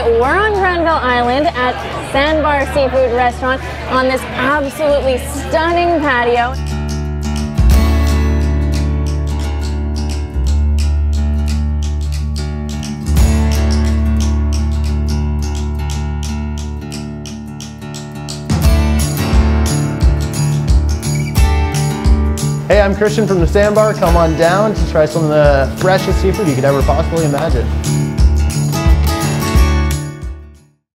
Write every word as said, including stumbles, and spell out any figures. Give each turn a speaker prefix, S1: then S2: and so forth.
S1: we're on Granville Island at Sandbar Seafood Restaurant on this absolutely stunning patio.
S2: Hey, I'm Christian from the Sandbar. Come on down to try some of the freshest seafood you could ever possibly imagine.